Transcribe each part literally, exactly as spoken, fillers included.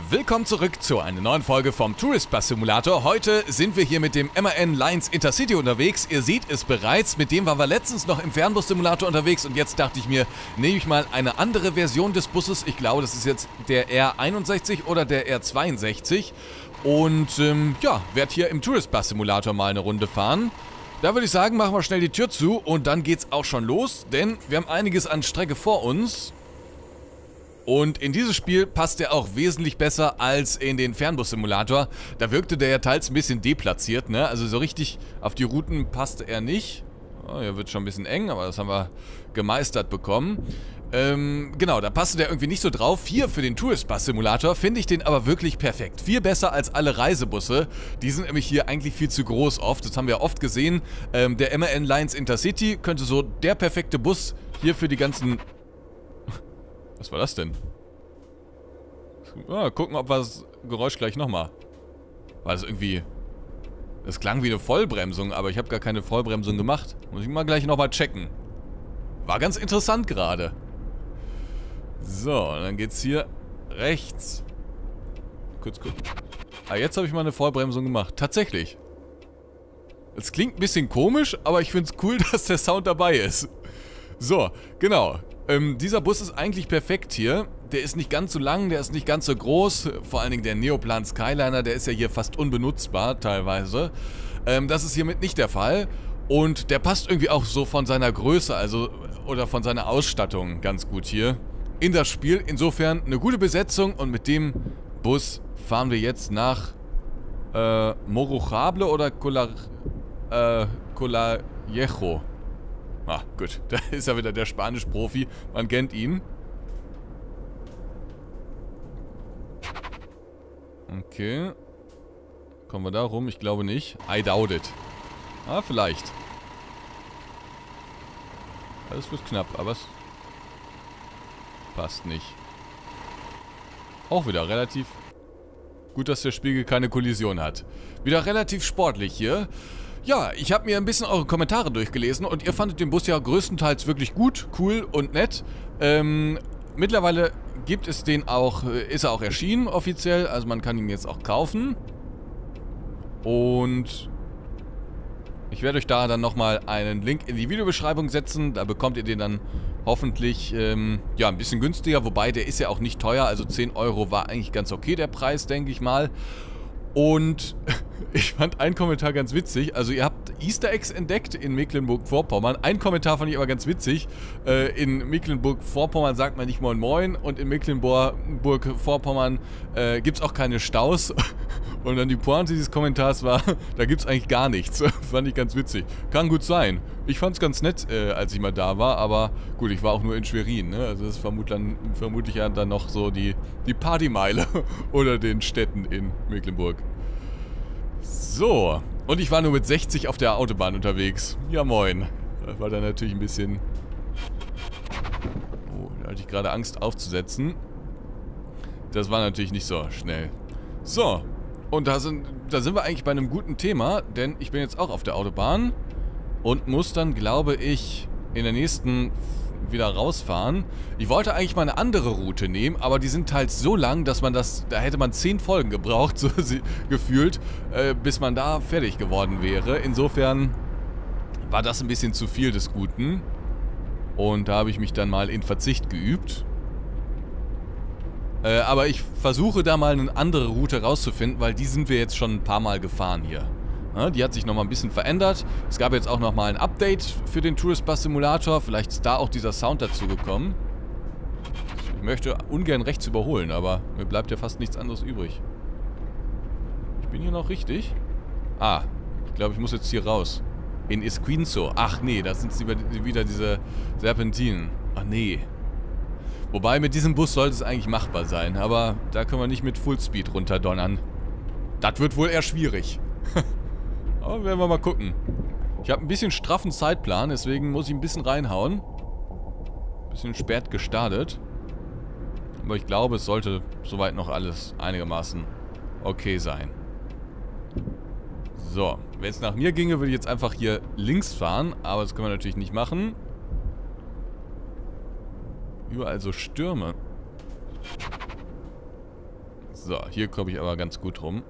Willkommen zurück zu einer neuen Folge vom Tourist Bus Simulator. Heute sind wir hier mit dem M A N Lines Intercity unterwegs. Ihr seht es bereits, mit dem waren wir letztens noch im Fernbus Simulator unterwegs und jetzt dachte ich mir, nehme ich mal eine andere Version des Busses. Ich glaube, das ist jetzt der R einundsechzig oder der R zweiundsechzig und ähm, ja, werde hier im Tourist Bus Simulator mal eine Runde fahren. Da würde ich sagen, machen wir schnell die Tür zu und dann geht's auch schon los, denn wir haben einiges an Strecke vor uns. Und in dieses Spiel passt er auch wesentlich besser als in den Fernbus-Simulator. Da wirkte der ja teils ein bisschen deplatziert, ne? Also so richtig auf die Routen passte er nicht. Oh, hier wird schon ein bisschen eng, aber das haben wir gemeistert bekommen. Ähm, genau, da passte der irgendwie nicht so drauf. Hier für den Tourist-Bus-Simulator finde ich den aber wirklich perfekt. Viel besser als alle Reisebusse. Die sind nämlich hier eigentlich viel zu groß oft. Das haben wir ja oft gesehen. Ähm, der M A N Lines Intercity könnte so der perfekte Bus hier für die ganzen... Was war das denn? Ah, gucken, ob wir das Geräusch gleich nochmal. War das irgendwie... Das klang wie eine Vollbremsung, aber ich habe gar keine Vollbremsung gemacht. Muss ich mal gleich nochmal checken. War ganz interessant gerade. So, und dann geht's hier rechts. Kurz gucken. Ah, jetzt habe ich mal eine Vollbremsung gemacht. Tatsächlich. Es klingt ein bisschen komisch, aber ich finde es cool, dass der Sound dabei ist. So, genau. Ähm, dieser Bus ist eigentlich perfekt hier. Der ist nicht ganz so lang, der ist nicht ganz so groß. Vor allen Dingen der Neoplan Skyliner, der ist ja hier fast unbenutzbar teilweise. Ähm, das ist hiermit nicht der Fall. Und der passt irgendwie auch so von seiner Größe, also oder von seiner Ausstattung ganz gut hier in das Spiel. Insofern eine gute Besetzung und mit dem Bus fahren wir jetzt nach äh, Morujable oder Colar, äh, Colallejo. Ah, gut. Da ist ja wieder der Spanisch-Profi. Man kennt ihn. Okay. Kommen wir da rum? Ich glaube nicht. I doubt it. Ah, vielleicht. Das wird knapp, aber es passt nicht. Auch wieder relativ gut, dass der Spiegel keine Kollision hat. Wieder relativ sportlich hier. Ja, ich habe mir ein bisschen eure Kommentare durchgelesen und ihr fandet den Bus ja größtenteils wirklich gut, cool und nett. Ähm, mittlerweile gibt es den auch, ist er auch erschienen offiziell, also man kann ihn jetzt auch kaufen. Und ich werde euch da dann nochmal einen Link in die Videobeschreibung setzen, da bekommt ihr den dann hoffentlich, ähm, ja, ein bisschen günstiger, wobei der ist ja auch nicht teuer, also zehn Euro war eigentlich ganz okay der Preis, denke ich mal. Und ich fand einen Kommentar ganz witzig. Also ihr habt Easter Eggs entdeckt in Mecklenburg-Vorpommern. Ein Kommentar fand ich aber ganz witzig. Äh, in Mecklenburg-Vorpommern sagt man nicht Moin Moin. Und in Mecklenburg-Vorpommern äh, gibt es auch keine Staus. Und dann die Pointe dieses Kommentars war, da gibt es eigentlich gar nichts. Fand ich ganz witzig. Kann gut sein. Ich fand es ganz nett, äh, als ich mal da war. Aber gut, ich war auch nur in Schwerin. Ne? Also das ist vermutlich, vermutlich ja dann noch so die, die Partymeile oder den Städten in Mecklenburg. So, und ich war nur mit sechzig auf der Autobahn unterwegs. Ja moin. Das war dann natürlich ein bisschen... Oh, da hatte ich gerade Angst aufzusetzen. Das war natürlich nicht so schnell. So, und da sind, da sind wir eigentlich bei einem guten Thema, denn ich bin jetzt auch auf der Autobahn und muss dann, glaube ich, in der nächsten wieder rausfahren. Ich wollte eigentlich mal eine andere Route nehmen, aber die sind teils so lang, dass man das, da hätte man zehn Folgen gebraucht, so gefühlt, äh, bis man da fertig geworden wäre. Insofern war das ein bisschen zu viel des Guten. Und da habe ich mich dann mal in Verzicht geübt. Äh, aber ich versuche da mal eine andere Route rauszufinden, weil die sind wir jetzt schon ein paar Mal gefahren hier. Ja, die hat sich nochmal ein bisschen verändert. Es gab jetzt auch nochmal ein Update für den Tourist Bus Simulator. Vielleicht ist da auch dieser Sound dazu gekommen. Ich möchte ungern rechts überholen, aber mir bleibt ja fast nichts anderes übrig. Ich bin hier noch richtig? Ah, ich glaube, ich muss jetzt hier raus. In Esquinzo. Ach nee, da sind wieder diese Serpentinen. Ach nee. Wobei, mit diesem Bus sollte es eigentlich machbar sein. Aber da können wir nicht mit Fullspeed runterdonnern. Das wird wohl eher schwierig. Aber werden wir mal gucken. Ich habe ein bisschen straffen Zeitplan, deswegen muss ich ein bisschen reinhauen. Ein bisschen spät gestartet. Aber ich glaube, es sollte soweit noch alles einigermaßen okay sein. So, wenn es nach mir ginge, würde ich jetzt einfach hier links fahren. Aber das können wir natürlich nicht machen. Überall so Stürme. So, hier komme ich aber ganz gut rum.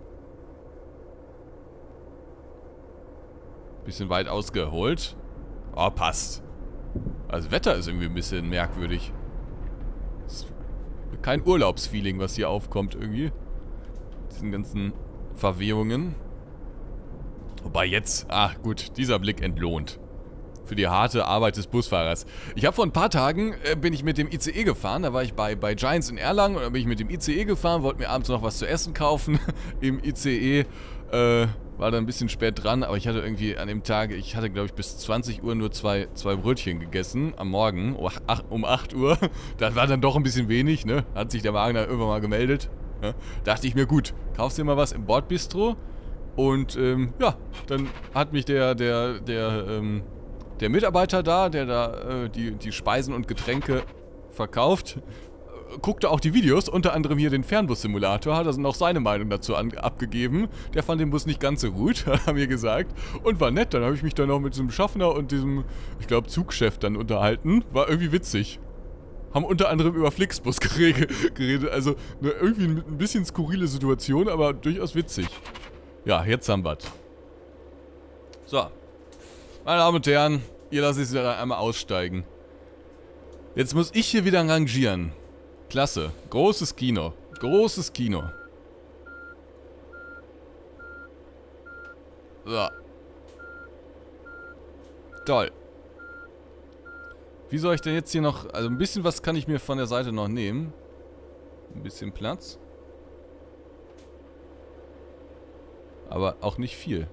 Bisschen weit ausgeholt. Oh, passt. Also Wetter ist irgendwie ein bisschen merkwürdig. Ist kein Urlaubsfeeling, was hier aufkommt irgendwie. Diesen ganzen Verwehungen. Wobei jetzt, ah gut, dieser Blick entlohnt. Für die harte Arbeit des Busfahrers. Ich habe vor ein paar Tagen, äh, bin ich mit dem I C E gefahren. Da war ich bei, bei Giants in Erlangen und dann bin ich mit dem I C E gefahren, wollte mir abends noch was zu essen kaufen im I C E. Äh, war dann ein bisschen spät dran, aber ich hatte irgendwie an dem Tag, ich hatte glaube ich bis zwanzig Uhr nur zwei, zwei Brötchen gegessen am Morgen, um acht Uhr. Das war dann doch ein bisschen wenig, ne? Hat sich der Magen dann irgendwann mal gemeldet. Ne? Dachte ich mir, gut, kaufst dir mal was im Bordbistro. Und ähm, ja, dann hat mich der, der, der, ähm, der Mitarbeiter da, der da äh, die, die Speisen und Getränke verkauft, guckte auch die Videos, unter anderem hier den Fernbus-Simulator, hat also noch seine Meinung dazu an, abgegeben. Der fand den Bus nicht ganz so gut, hat er mir gesagt. Und war nett, dann habe ich mich dann noch mit diesem Schaffner und diesem, ich glaube, Zugchef dann unterhalten. War irgendwie witzig. Haben unter anderem über Flixbus geredet, also eine, irgendwie ein bisschen skurrile Situation, aber durchaus witzig. Ja, jetzt haben wir's. So. Meine Damen und Herren, ihr lasst es wieder einmal aussteigen. Jetzt muss ich hier wieder rangieren. Klasse. Großes Kino. Großes Kino. So. Toll. Wie soll ich denn jetzt hier noch... Also ein bisschen was kann ich mir von der Seite noch nehmen. Ein bisschen Platz. Aber auch nicht viel.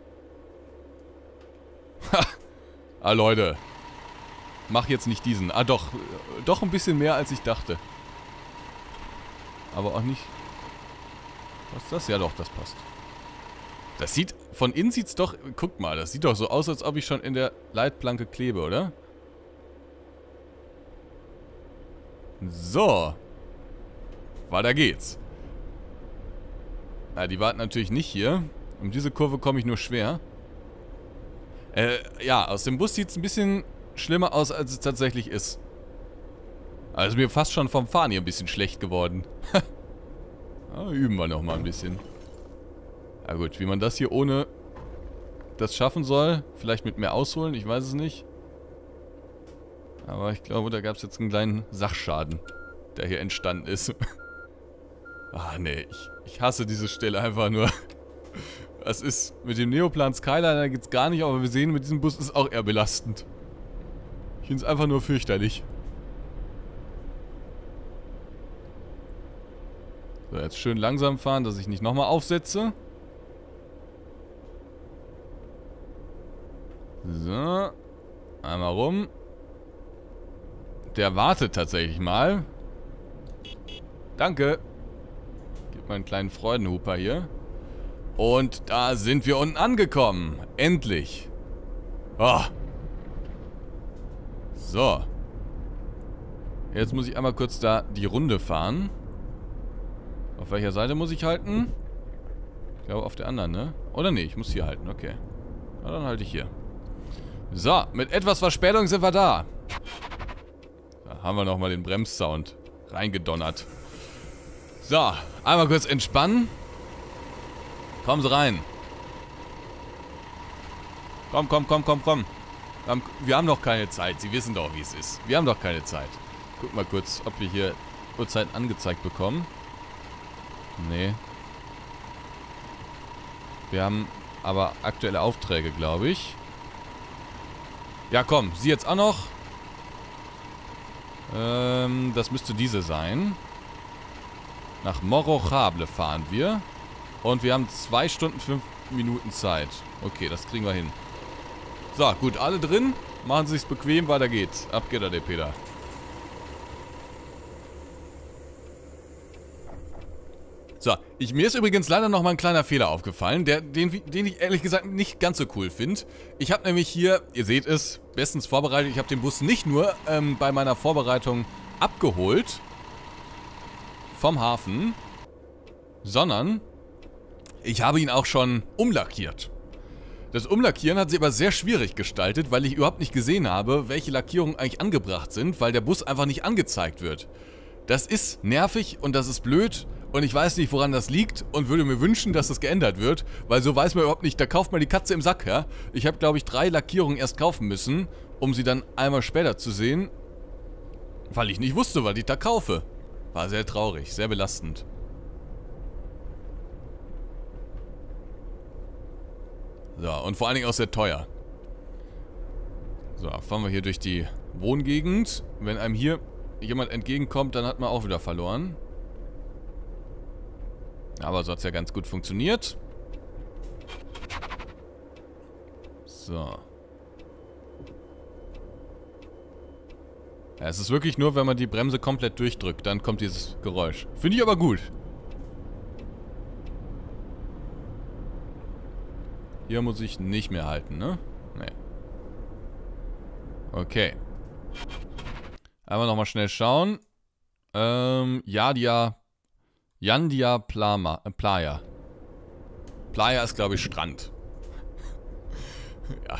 Ha! Ah, Leute. Mach jetzt nicht diesen. Ah, doch. Doch ein bisschen mehr, als ich dachte. Aber auch nicht... Was ist das? Ja doch, das passt. Das sieht... Von innen sieht's doch... Guck mal, das sieht doch so aus, als ob ich schon in der Leitplanke klebe, oder? So. Weiter geht's. Ja, die warten natürlich nicht hier. Um diese Kurve komme ich nur schwer. Äh, ja, aus dem Bus sieht es ein bisschen schlimmer aus, als es tatsächlich ist. Also mir fast schon vom Fahren hier ein bisschen schlecht geworden. Ja, üben wir noch mal ein bisschen. Ja gut, wie man das hier ohne das schaffen soll, vielleicht mit mehr ausholen, ich weiß es nicht. Aber ich glaube, da gab es jetzt einen kleinen Sachschaden, der hier entstanden ist. Ah, nee, ich, ich hasse diese Stelle einfach nur. Das ist mit dem Neoplan Skyliner geht's gar nicht, aber wir sehen, mit diesem Bus ist auch eher belastend. Ich finde es einfach nur fürchterlich. So, jetzt schön langsam fahren, dass ich nicht nochmal aufsetze. So. Einmal rum. Der wartet tatsächlich mal. Danke. Gib mal einen kleinen Freudenhuper hier. Und da sind wir unten angekommen. Endlich. Oh. So. Jetzt muss ich einmal kurz da die Runde fahren. Auf welcher Seite muss ich halten? Ich glaube auf der anderen, ne? Oder nee, ich muss hier halten, okay. Na, dann halte ich hier. So, mit etwas Verspätung sind wir da. Da haben wir nochmal den Bremssound reingedonnert. So, einmal kurz entspannen. Kommen Sie rein. Komm, komm, komm, komm, komm. Wir haben, wir haben doch keine Zeit. Sie wissen doch, wie es ist. Wir haben doch keine Zeit. Guck mal kurz, ob wir hier Uhrzeit angezeigt bekommen. Nee. Wir haben aber aktuelle Aufträge, glaube ich. Ja, komm. Sie jetzt auch noch. Ähm, das müsste diese sein. Nach Morrochable fahren wir. Und wir haben zwei Stunden, fünf Minuten Zeit. Okay, das kriegen wir hin. So, gut, alle drin. Machen Sie sich's bequem, weiter geht's. Ab geht er, der Peter. So, ich, mir ist übrigens leider noch mal ein kleiner Fehler aufgefallen, der, den, den ich ehrlich gesagt nicht ganz so cool finde. Ich habe nämlich hier, ihr seht es, bestens vorbereitet. Ich habe den Bus nicht nur ähm, bei meiner Vorbereitung abgeholt vom Hafen, sondern ich habe ihn auch schon umlackiert. Das Umlackieren hat sich aber sehr schwierig gestaltet, weil ich überhaupt nicht gesehen habe, welche Lackierungen eigentlich angebracht sind, weil der Bus einfach nicht angezeigt wird. Das ist nervig und das ist blöd Und ich weiß nicht, woran das liegt und würde mir wünschen, dass das geändert wird, weil so weiß man überhaupt nicht, da kauft man die Katze im Sack, ja. Ich habe, glaube ich, drei Lackierungen erst kaufen müssen, um sie dann einmal später zu sehen, weil ich nicht wusste, was ich da kaufe. War sehr traurig, sehr belastend. So, und vor allen Dingen auch sehr teuer. So, fahren wir hier durch die Wohngegend. Wenn einem hier jemand entgegenkommt, dann hat man auch wieder verloren. Aber so hat es ja ganz gut funktioniert. So. Ja, es ist wirklich nur, wenn man die Bremse komplett durchdrückt, dann kommt dieses Geräusch. Finde ich aber gut. Hier muss ich nicht mehr halten, ne? Nee. Okay. Einmal nochmal schnell schauen. Ähm, Yadia... Yandia Plama, äh, Playa. Playa ist, glaube ich, Strand. Ja.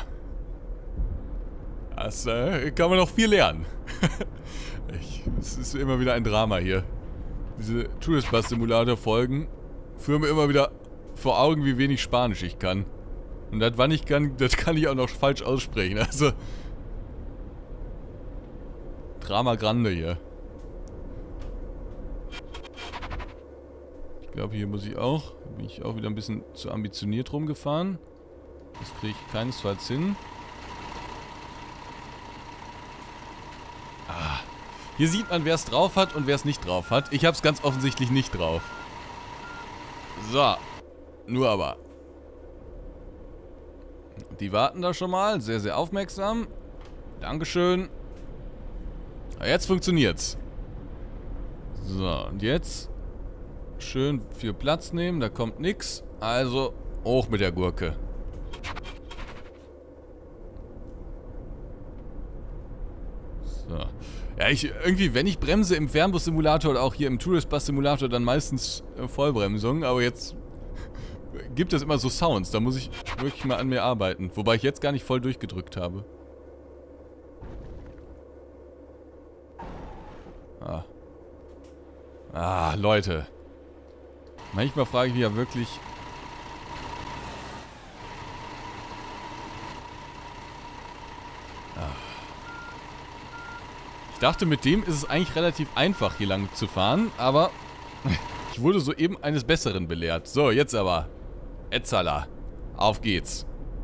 Das äh, kann man noch viel lernen. Es ist immer wieder ein Drama hier. Diese Tourist Bus Simulator Folgen führen mir immer wieder vor Augen, wie wenig Spanisch ich kann. Und das, wann ich kann, das kann ich auch noch falsch aussprechen. Also... Drama Grande hier. Ich glaube, hier muss ich auch. Bin ich auch wieder ein bisschen zu ambitioniert rumgefahren. Das kriege ich keinesfalls hin. Ah. Hier sieht man, wer es drauf hat und wer es nicht drauf hat. Ich habe es ganz offensichtlich nicht drauf. So. Nur aber. Die warten da schon mal. Sehr, sehr aufmerksam. Dankeschön. Jetzt funktioniert's. So, und jetzt schön viel Platz nehmen, da kommt nix. Also hoch mit der Gurke. So. Ja, ich irgendwie, wenn ich bremse im Fernbus-Simulator oder auch hier im Tourist Bus Simulator, dann meistens äh, Vollbremsung. Aber jetzt gibt es immer so Sounds, da muss ich wirklich mal an mir arbeiten. Wobei ich jetzt gar nicht voll durchgedrückt habe. Ah. Ah, Leute. Manchmal frage ich mich ja wirklich... Ah. Ich dachte, mit dem ist es eigentlich relativ einfach, hier lang zu fahren, aber ich wurde soeben eines Besseren belehrt. So, jetzt aber. Etzala. Auf geht's.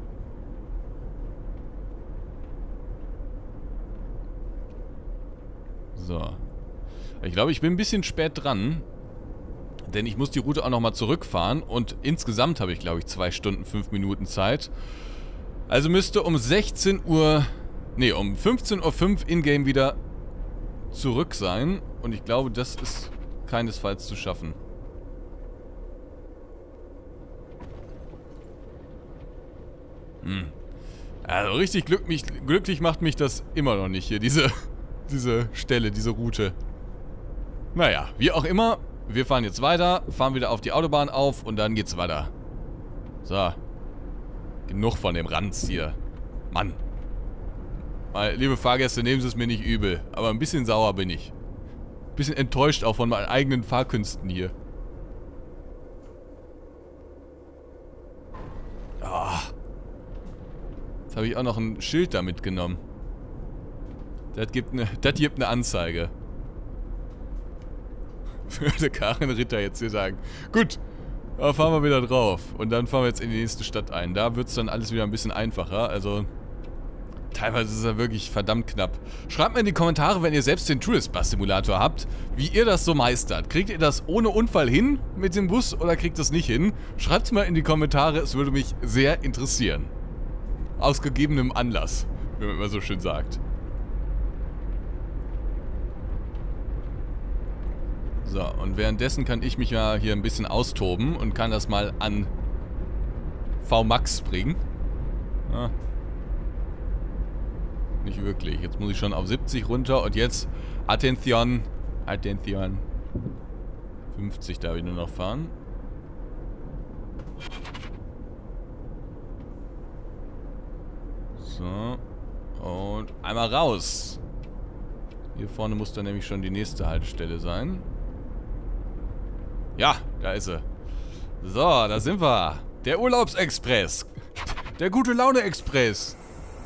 So. Ich glaube, ich bin ein bisschen spät dran. Denn ich muss die Route auch nochmal zurückfahren. Und insgesamt habe ich, glaube ich, zwei Stunden, fünf Minuten Zeit. Also müsste um sechzehn Uhr... Ne, um fünfzehn Uhr fünf in-game wieder zurück sein. Und ich glaube, das ist keinesfalls zu schaffen. Hm. Also richtig glück mich, glücklich macht mich das immer noch nicht hier, diese, diese Stelle, diese Route. Naja, wie auch immer, wir fahren jetzt weiter, fahren wieder auf die Autobahn auf und dann geht's weiter. So. Genug von dem Ranz hier. Mann. Mal, liebe Fahrgäste, nehmen Sie es mir nicht übel, aber ein bisschen sauer bin ich. Ein bisschen enttäuscht auch von meinen eigenen Fahrkünsten hier. Ah. Jetzt habe ich auch noch ein Schild da mitgenommen. Das gibt eine, das gibt eine Anzeige. Würde Karin Ritter jetzt hier sagen. Gut, da fahren wir wieder drauf. Und dann fahren wir jetzt in die nächste Stadt ein. Da wird es dann alles wieder ein bisschen einfacher. Also, teilweise ist es ja wirklich verdammt knapp. Schreibt mir in die Kommentare, wenn ihr selbst den Tourist Bus Simulator habt, wie ihr das so meistert. Kriegt ihr das ohne Unfall hin mit dem Bus oder kriegt ihr es nicht hin? Schreibt es mal in die Kommentare, es würde mich sehr interessieren. Aus gegebenem Anlass, wie man immer so schön sagt. So, und währenddessen kann ich mich ja hier ein bisschen austoben und kann das mal an V Max bringen. Ah. Nicht wirklich. Jetzt muss ich schon auf siebzig runter und jetzt Attention. Attention. fünfzig darf ich nur noch fahren. So. Und einmal raus. Hier vorne muss dann nämlich schon die nächste Haltestelle sein. Ja, da ist sie. So, da sind wir. Der Urlaubsexpress. Der gute Laune-Express.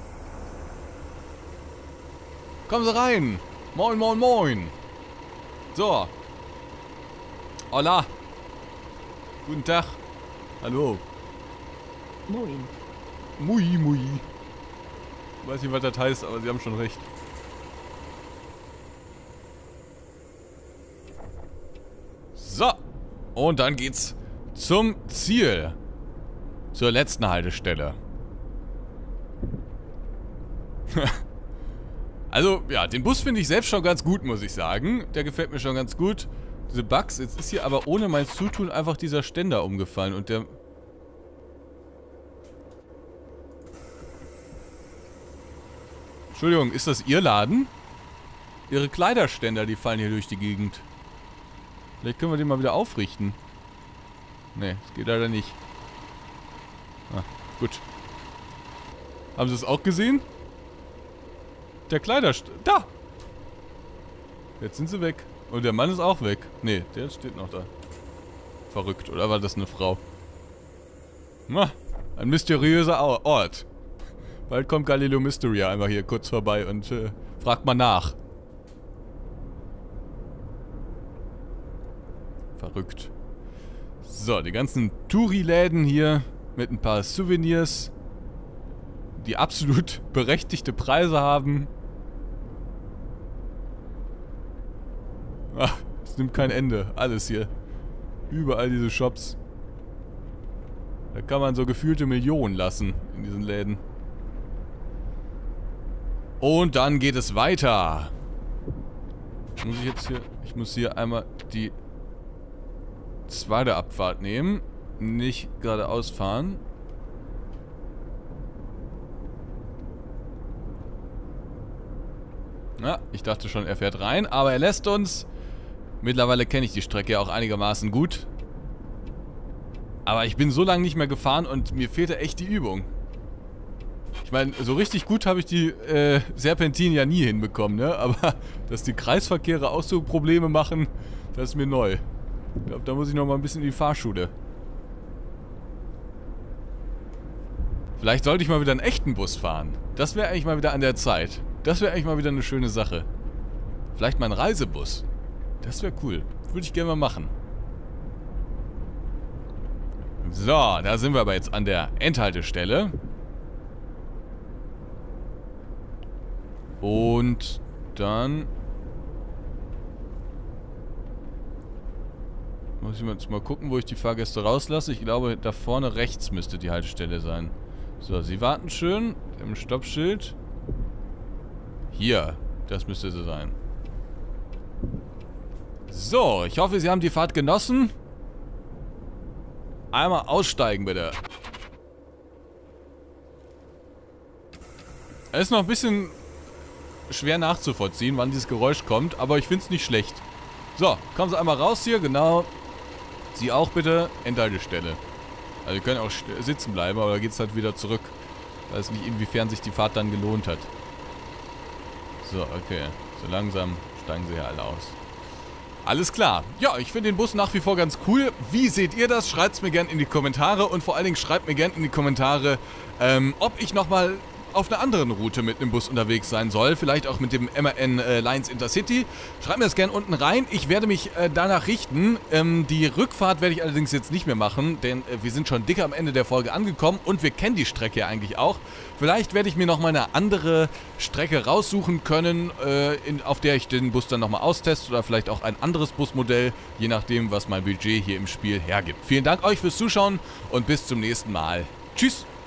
Kommen Sie rein. Moin, moin, moin. So. Hola. Guten Tag. Hallo. Moin. Mui, mui. Ich weiß nicht, was das heißt, aber Sie haben schon recht. So. Und dann geht's zum Ziel. Zur letzten Haltestelle. Also, ja, den Bus finde ich selbst schon ganz gut, muss ich sagen. Der gefällt mir schon ganz gut. Diese Bugs, jetzt ist hier aber ohne mein Zutun einfach dieser Ständer umgefallen und der... Entschuldigung, ist das Ihr Laden? Ihre Kleiderständer, die fallen hier durch die Gegend. Vielleicht können wir den mal wieder aufrichten. Ne, das geht leider nicht. Ah, gut. Haben Sie es auch gesehen? Der Kleiderständer... Da! Jetzt sind sie weg. Und der Mann ist auch weg. Ne, der steht noch da. Verrückt, oder war das eine Frau? Na, ein mysteriöser Ort. Bald kommt Galileo Mystery einmal hier kurz vorbei und äh, fragt mal nach. Verrückt. So, die ganzen Touri-Läden hier mit ein paar Souvenirs, die absolut berechtigte Preise haben. Ach, es nimmt kein Ende. Alles hier. Überall diese Shops. Da kann man so gefühlte Millionen lassen in diesen Läden. Und dann geht es weiter. Muss ich jetzt hier... Ich muss hier einmal die zweite Abfahrt nehmen. Nicht geradeaus fahren. Na, ich dachte schon, er fährt rein, aber er lässt uns. Mittlerweile kenne ich die Strecke auch einigermaßen gut. Aber ich bin so lange nicht mehr gefahren und mir fehlte echt die Übung. Ich meine, so richtig gut habe ich die äh, Serpentinen ja nie hinbekommen, ne? Aber dass die Kreisverkehre auch so Probleme machen, das ist mir neu. Ich glaube, da muss ich noch mal ein bisschen in die Fahrschule. Vielleicht sollte ich mal wieder einen echten Bus fahren. Das wäre eigentlich mal wieder an der Zeit. Das wäre eigentlich mal wieder eine schöne Sache. Vielleicht mal ein Reisebus. Das wäre cool. Würde ich gerne mal machen. So, da sind wir aber jetzt an der Endhaltestelle. Und dann muss ich jetzt mal gucken, wo ich die Fahrgäste rauslasse. Ich glaube, da vorne rechts müsste die Haltestelle sein. So, Sie warten schön im Stoppschild. Hier, das müsste so sein. So, ich hoffe, Sie haben die Fahrt genossen. Einmal aussteigen, bitte. Es ist noch ein bisschen schwer nachzuvollziehen, wann dieses Geräusch kommt, aber ich finde es nicht schlecht. So, kommen Sie einmal raus hier, genau. Sie auch bitte, Endhaltestelle. Also Sie können auch sitzen bleiben, aber da geht es halt wieder zurück. Ich weiß nicht, inwiefern sich die Fahrt dann gelohnt hat. So, okay. So langsam steigen Sie ja alle aus. Alles klar. Ja, ich finde den Bus nach wie vor ganz cool. Wie seht ihr das? Schreibt es mir gerne in die Kommentare und vor allen Dingen schreibt mir gerne in die Kommentare, ähm, ob ich nochmal auf einer anderen Route mit einem Bus unterwegs sein soll. Vielleicht auch mit dem M A N äh, Lines Intercity. Schreibt mir das gerne unten rein. Ich werde mich äh, danach richten. Ähm, die Rückfahrt werde ich allerdings jetzt nicht mehr machen, denn äh, wir sind schon dick am Ende der Folge angekommen und wir kennen die Strecke ja eigentlich auch. Vielleicht werde ich mir nochmal eine andere Strecke raussuchen können, äh, in, auf der ich den Bus dann nochmal austeste oder vielleicht auch ein anderes Busmodell, je nachdem, was mein Budget hier im Spiel hergibt. Vielen Dank euch fürs Zuschauen und bis zum nächsten Mal. Tschüss!